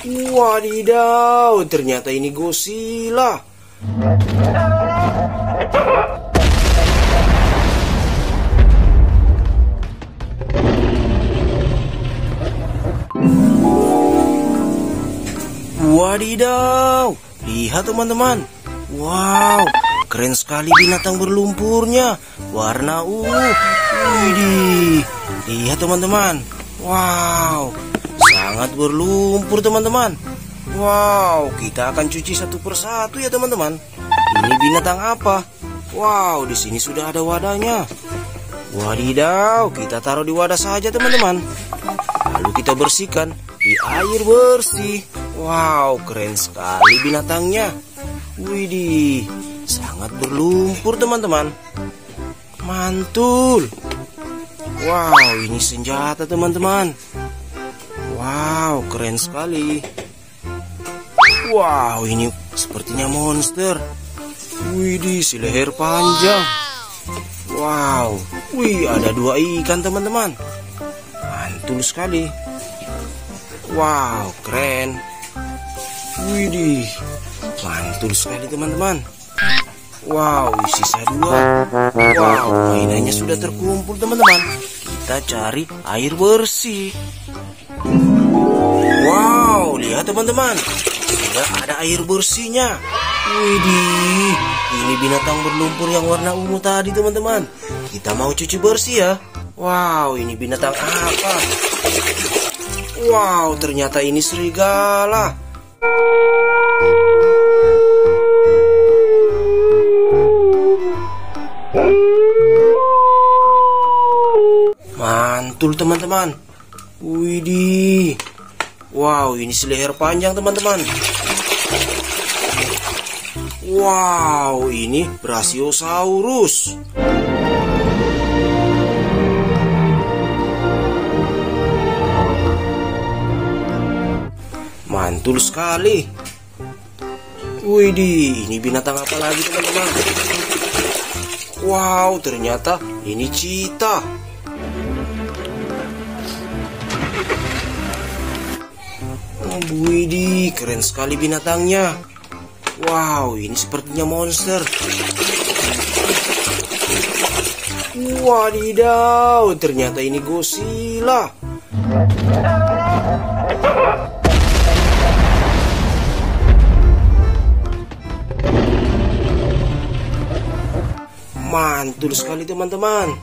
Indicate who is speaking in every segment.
Speaker 1: Wadidaw, ternyata ini Godzilla. Wadidaw, lihat teman-teman. Wow, keren sekali binatang berlumpurnya, warna ungu. Widih, lihat teman-teman. Wow, sangat berlumpur teman-teman. Wow, kita akan cuci satu persatu ya teman-teman. Ini binatang apa? Wow, di sini sudah ada wadahnya. Wadidaw, kita taruh di wadah saja teman-teman. Lalu kita bersihkan di air bersih. Wow, keren sekali binatangnya. Widih, sangat berlumpur teman-teman. Mantul. Wow, ini senjata teman-teman. Wow, keren sekali. Wow, ini sepertinya monster. Widih, si leher panjang. Wow, wih, ada dua ikan teman-teman. Mantul sekali. Wow, keren. Widih, mantul sekali teman-teman. Wow, sisa dua. Wow, mainannya sudah terkumpul teman-teman. Kita cari air bersih. Wow, lihat teman-teman, sudah ada air bersihnya. Widih, ini binatang berlumpur yang warna ungu tadi teman-teman. Kita mau cuci bersih ya. Wow, ini binatang apa? Wow, ternyata ini serigala. Mantul teman-teman. Widih. Wow, ini si leher panjang teman-teman. Wow, ini Brachiosaurus. Mantul sekali. Widih, ini binatang apa lagi teman-teman? Wow, ternyata ini cheetah. Widih, keren sekali binatangnya. Wow, ini sepertinya monster. Wadidaw, ternyata ini Godzilla. Mantul sekali teman-teman.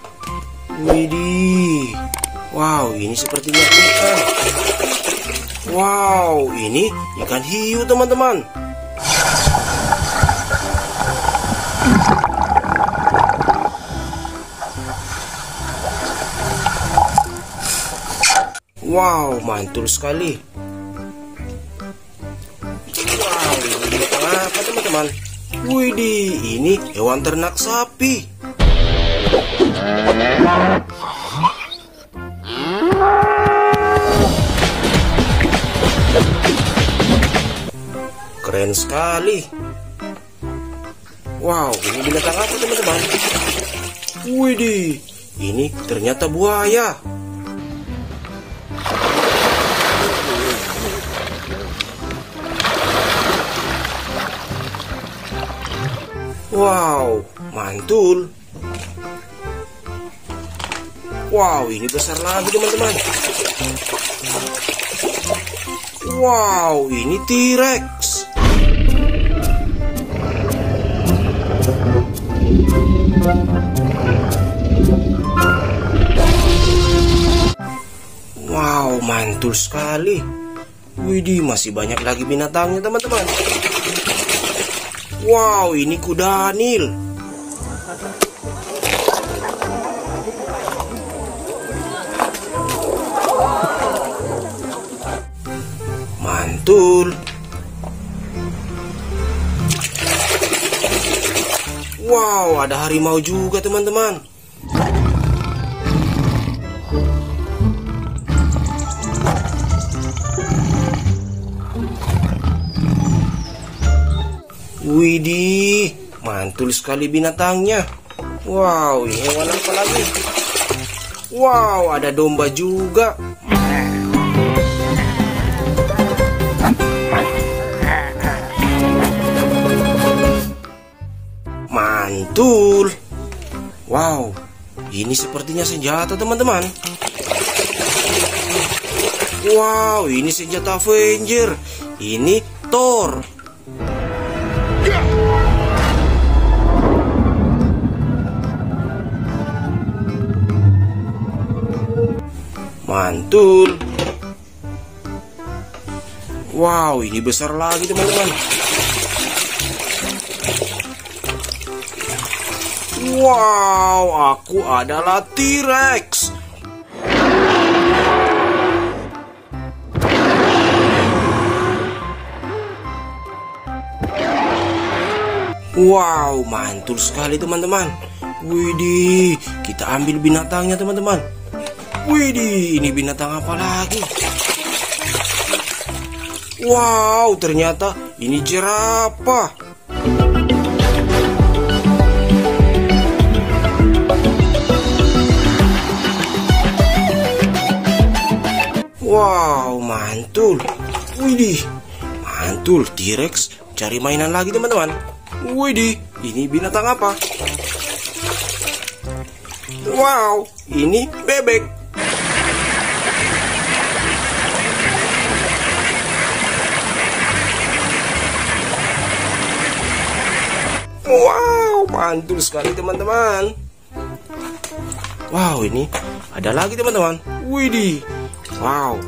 Speaker 1: Widih. Wow, ini sepertinya ikan. Wow, ini ikan hiu teman-teman. Wow, mantul sekali. Wow, ini binatang apa teman-teman? Widih, ini hewan ternak sapi. Keren sekali. Wow, ini binatang apa teman-teman? Widih, ini ternyata buaya. Wow, mantul. Wow, ini besar lagi teman-teman. Wow, ini T-Rex. Wow, mantul sekali. Widih, masih banyak lagi binatangnya teman-teman. Wow, ini kuda Nil. Mantul. Wow, ada harimau juga teman-teman. Widih, mantul sekali binatangnya. Wow, ini hewan apa lagi? Wow, ada domba juga. Mantul. Wow, ini sepertinya senjata teman-teman. Wow, ini senjata Avenger. Ini Thor. Mantul. Wow, ini besar lagi teman-teman. Wow, aku adalah T-Rex. Wow, mantul sekali teman-teman. Widih, kita ambil binatangnya teman-teman. Widih, ini binatang apa lagi? Wow, ternyata ini jerapah. Wow, mantul. Widih, mantul. T-Rex cari mainan lagi teman-teman. Widih, ini binatang apa? Wow, ini bebek. Wow, mantul sekali teman-teman. Wow, ini ada lagi teman-teman. Widih. Wow.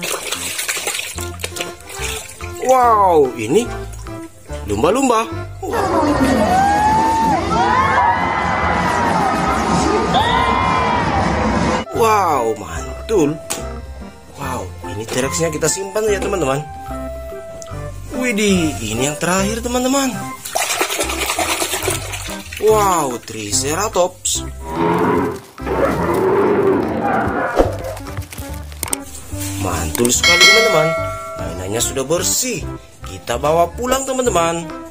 Speaker 1: Wow, ini lumba-lumba. Wow, mantul. Wow, ini T-Rex-nya kita simpan ya teman-teman. Widih, ini yang terakhir teman-teman. Wow, Triceratops. Mantul sekali teman-teman. Mainannya sudah bersih. Kita bawa pulang teman-teman.